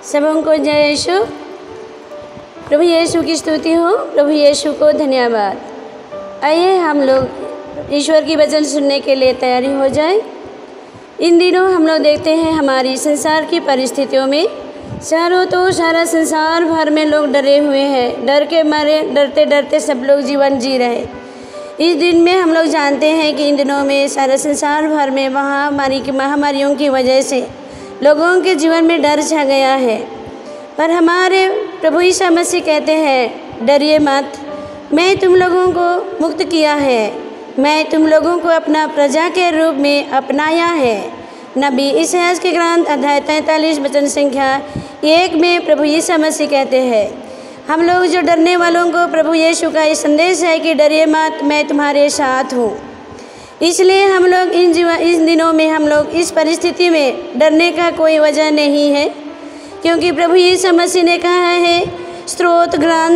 सबों को जय यीशु। प्रभु यीशु की स्तुति हो, प्रभु यीशु को धन्यवाद। आइए हम लोग ईश्वर की वचन सुनने के लिए तैयारी हो जाए। इन दिनों हम लोग देखते हैं हमारी संसार की परिस्थितियों में चारों तो सारा संसार भर में लोग डरे हुए हैं। डर के मारे डरते डरते सब लोग जीवन जी रहे। इस दिन में हम लोग जानते हैं कि इन दिनों में सारा संसार भर में महामारियों की वजह से लोगों के जीवन में डर छा गया है। पर हमारे प्रभु यीशु मसीह कहते हैं, डरिए मत, मैं तुम लोगों को मुक्त किया है, मैं तुम लोगों को अपना प्रजा के रूप में अपनाया है। नबी इसायाह के ग्रंथ अध्याय 43 वचन संख्या 1 में प्रभु यीशु मसीह कहते हैं, हम लोग जो डरने वालों को प्रभु यीशु का ये संदेश है कि डरिए मत, मैं तुम्हारे साथ हूँ। इसलिए हम लोग इन दिनों में हम लोग इस परिस्थिति में डरने का कोई वजह नहीं है, क्योंकि प्रभु यीशु मसीह ने कहा है स्तोत्र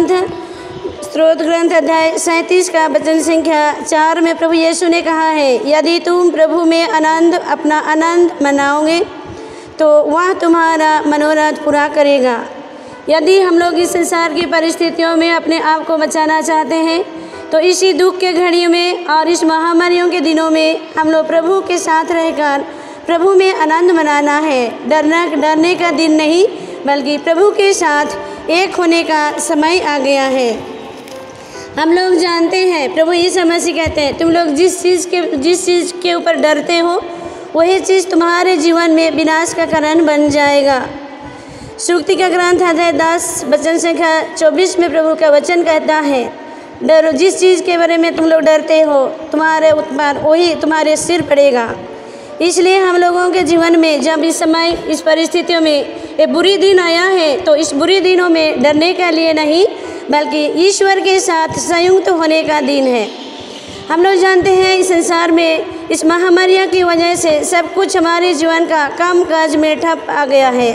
ग्रंथ अध्याय 37 का वचन संख्या 4 में प्रभु यीशु ने कहा है, यदि तुम प्रभु में अपना आनंद मनाओगे तो वह तुम्हारा मनोरथ पूरा करेगा। यदि हम लोग इस संसार की परिस्थितियों में अपने आप को बचाना चाहते हैं तो इसी दुख के घड़ी में और इस महामारियों के दिनों में हम लोग प्रभु के साथ रहकर प्रभु में आनंद मनाना है। डरने का दिन नहीं, बल्कि प्रभु के साथ एक होने का समय आ गया है। हम लोग जानते हैं प्रभु यीशु मसीह कहते हैं, तुम लोग जिस चीज़ के ऊपर डरते हो वही चीज़ तुम्हारे जीवन में विनाश का कारण बन जाएगा। सूक्ति का ग्रंथ अध्याय 10 वचन संख्या 24 में प्रभु का वचन कहता है, डरो, जिस चीज़ के बारे में तुम लोग डरते हो तुम्हारे ऊपर वही तुम्हारे सिर पड़ेगा। इसलिए हम लोगों के जीवन में जब इस समय इस परिस्थितियों में ये बुरी दिन आया है तो इस बुरी दिनों में डरने के लिए नहीं, बल्कि ईश्वर के साथ संयुक्त होने का दिन है। हम लोग जानते हैं इस संसार में इस महामारी की वजह से सब कुछ हमारे जीवन का काम काज में ठप आ गया है।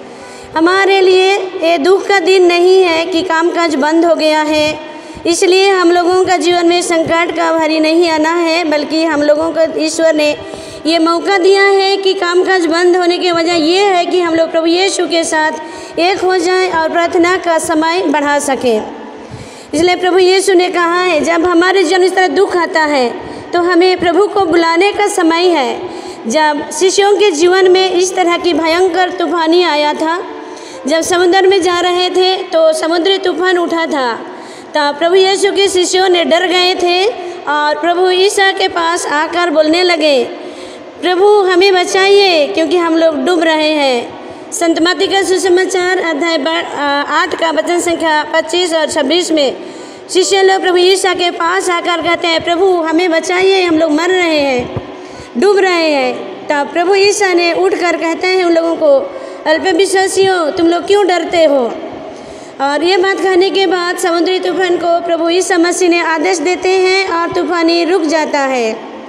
हमारे लिए ये दुख का दिन नहीं है कि कामकाज बंद हो गया है, इसलिए हम लोगों का जीवन में संकट का भारी नहीं आना है, बल्कि हम लोगों को ईश्वर ने ये मौका दिया है कि कामकाज बंद होने की वजह ये है कि हम लोग प्रभु यीशु के साथ एक हो जाएं और प्रार्थना का समय बढ़ा सकें। इसलिए प्रभु यीशु ने कहा है, जब हमारे जीवन इस तरह दुख आता है तो हमें प्रभु को बुलाने का समय है। जब शिष्यों के जीवन में इस तरह की भयंकर तूफानी आया था, जब समुद्र में जा रहे थे तो समुद्री तूफान उठा था, तब प्रभु यीशु के शिष्यों ने डर गए थे और प्रभु ईसा के पास आकर बोलने लगे, प्रभु हमें बचाइए क्योंकि हम लोग डूब रहे हैं। संत मत्ती का सुसमाचार अध्याय 8 का वचन संख्या 25 और 26 में शिष्य लोग प्रभु ईसा के पास आकर कहते हैं, प्रभु हमें बचाइए, हम लोग मर रहे हैं, डूब रहे हैं। तब प्रभु ईसा ने उठकर कहते हैं उन लोगों को, अल्पविश्वासियों, तुम लोग क्यों डरते हो। और ये बात कहने के बाद समुद्री तूफान को प्रभु यीशु मसीह ने आदेश देते हैं और तूफानी रुक जाता है।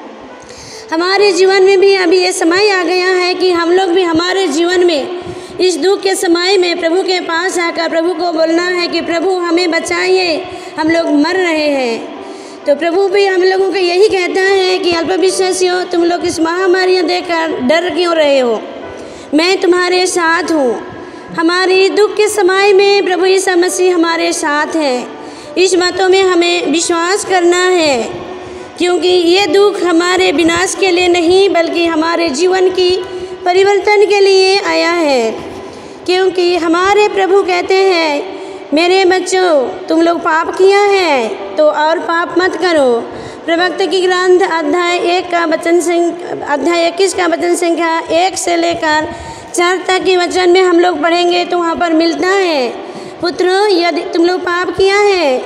हमारे जीवन में भी अभी ये समय आ गया है कि हम लोग भी हमारे जीवन में इस दुख के समय में प्रभु के पास आकर प्रभु को बोलना है कि प्रभु हमें बचाइए, हम लोग मर रहे हैं। तो प्रभु भी हम लोगों को यही कहता है कि अल्पविश्वासियों, तुम लोग इस महामारियाँ देखकर डर क्यों रहे हो, मैं तुम्हारे साथ हूँ। हमारे दुख के समय में प्रभु यीशु मसीह हमारे साथ है। इस बातों में हमें विश्वास करना है, क्योंकि ये दुख हमारे विनाश के लिए नहीं, बल्कि हमारे जीवन की परिवर्तन के लिए आया है। क्योंकि हमारे प्रभु कहते हैं, मेरे बच्चों, तुम लोग पाप किया है तो और पाप मत करो। प्रवक्ता की ग्रंथ अध्याय 21 का वचन संख्या 1 से लेकर 4 तक के वचन में हम लोग पढ़ेंगे तो वहाँ पर मिलता है, पुत्रों, यदि तुम लोग पाप किया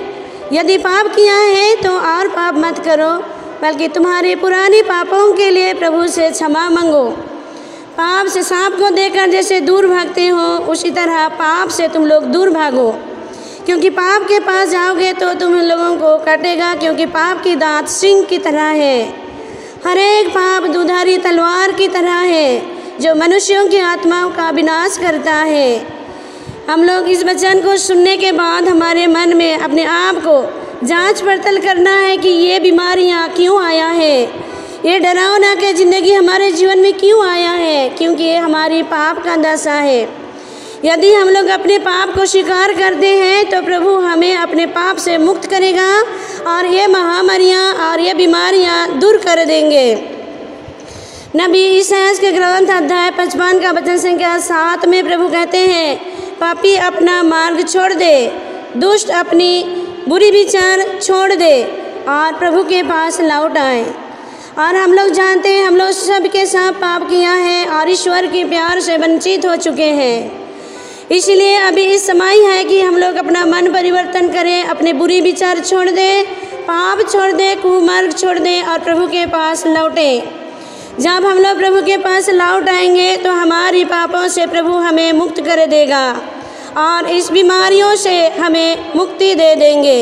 है तो और पाप मत करो, बल्कि तुम्हारे पुराने पापों के लिए प्रभु से क्षमा मांगो। पाप से सांप को देखकर जैसे दूर भागते हो, उसी तरह पाप से तुम लोग दूर भागो, क्योंकि पाप के पास जाओगे तो तुम लोगों को काटेगा, क्योंकि पाप की दांत सिंह की तरह है। हर एक पाप दुधारी तलवार की तरह है, जो मनुष्यों की आत्माओं का विनाश करता है। हम लोग इस वचन को सुनने के बाद हमारे मन में अपने आप को जांच पड़ताल करना है कि ये बीमारियां क्यों आया है, ये डरावना के ज़िंदगी हमारे जीवन में क्यों आया है, क्योंकि ये हमारी पाप का दशा है। यदि हम लोग अपने पाप को स्वीकार करते हैं तो प्रभु हमें अपने पाप से मुक्त करेगा और ये महामारियाँ और ये बीमारियाँ दूर कर देंगे। नबी ईसायाह के ग्रंथ अध्याय 55 का वचन संख्या 7 में प्रभु कहते हैं, पापी अपना मार्ग छोड़ दे, दुष्ट अपनी बुरी विचार छोड़ दे और प्रभु के पास लौट आए। और हम लोग जानते हैं हम लोग सब के सब पाप किया है और ईश्वर के प्यार से वंचित हो चुके हैं। इसलिए अभी इस समय है कि हम लोग अपना मन परिवर्तन करें, अपने बुरी विचार छोड़ दें, पाप छोड़ दें, कुमार्ग छोड़ दें और प्रभु के पास लौटें। जब हम लोग प्रभु के पास लौट आएंगे तो हमारी पापों से प्रभु हमें मुक्त कर देगा और इस बीमारियों से हमें मुक्ति दे देंगे।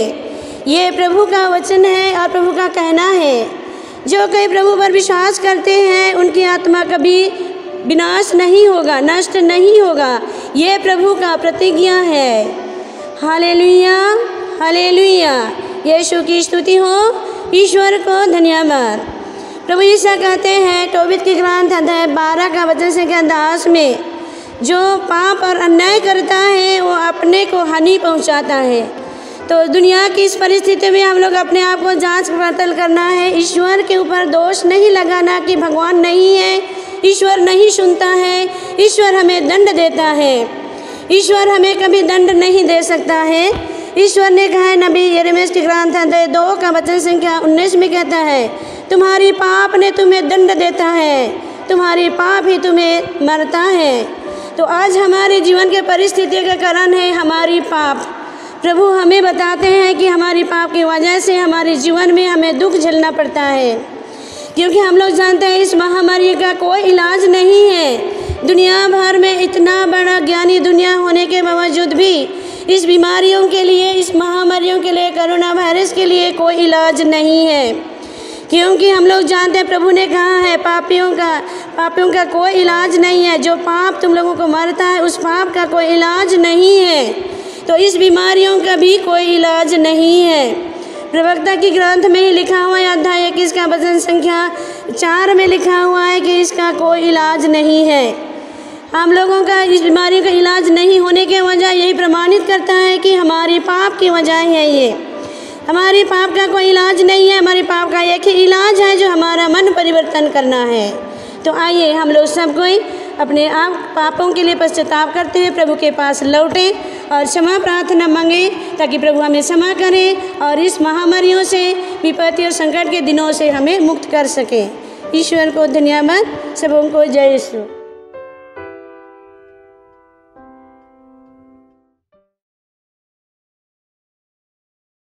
ये प्रभु का वचन है और प्रभु का कहना है। जो कोई प्रभु पर विश्वास करते हैं उनकी आत्मा कभी विनाश नहीं होगा, नष्ट नहीं होगा। ये प्रभु का प्रतिज्ञा है। हालेलुया, हालेलुया, यीशु की स्तुति हो, ईश्वर को धन्यवाद। प्रभु यीशु कहते हैं तोबीत के ग्रंथ अध्याय 12 का वचन संख्या 10 में, जो पाप और अन्याय करता है वो अपने को हानि पहुंचाता है। तो दुनिया की इस परिस्थिति में हम लोग अपने आप को जांच पड़ताल करना है। ईश्वर के ऊपर दोष नहीं लगाना कि भगवान नहीं है, ईश्वर नहीं सुनता है, ईश्वर हमें दंड देता है। ईश्वर हमें कभी दंड नहीं दे सकता है। ईश्वर ने कहा है, नबी यिर्मयाह के ग्रंथ अध्याय 2 का वचन संख्या 19 में कहता है, तुम्हारी पाप ने तुम्हें दंड देता है, तुम्हारी पाप ही तुम्हें मरता है। तो आज हमारे जीवन के परिस्थिति का कारण है हमारी पाप। प्रभु हमें बताते हैं कि हमारी पाप की वजह से हमारे जीवन में हमें दुख झेलना पड़ता है, क्योंकि हम लोग जानते हैं इस महामारी का कोई इलाज नहीं है। दुनिया भर में इतना बड़ा ज्ञानी दुनिया होने के बावजूद भी इस बीमारियों के लिए, इस महामारियों के लिए, कोरोना वायरस के लिए कोई इलाज नहीं है। क्योंकि हम लोग जानते हैं प्रभु ने कहा है पापियों का कोई इलाज नहीं है। जो पाप तुम लोगों को मारता है उस पाप का कोई इलाज नहीं है। तो इस बीमारियों का भी कोई इलाज नहीं है। प्रवक्ता की ग्रंथ में ही लिखा हुआ है अध्याय 21 का वचन संख्या 4 में लिखा हुआ है कि इसका कोई इलाज नहीं है। हम लोगों का इस बीमारी का इलाज नहीं होने की वजह यही प्रमाणित करता है कि हमारी पाप की वजह है। ये हमारी पाप का कोई इलाज नहीं है। हमारे पाप का एक ही इलाज है जो हमारा मन परिवर्तन करना है। तो आइए हम लोग सब कोई अपने आप पापों के लिए पश्चाताप करते हैं, प्रभु के पास लौटें और क्षमा प्रार्थना मांगें ताकि प्रभु हमें क्षमा करें और इस महामारियों से, विपत्ति और संकट के दिनों से हमें मुक्त कर सके। ईश्वर को धन्यवाद। सबों को जय यीशु।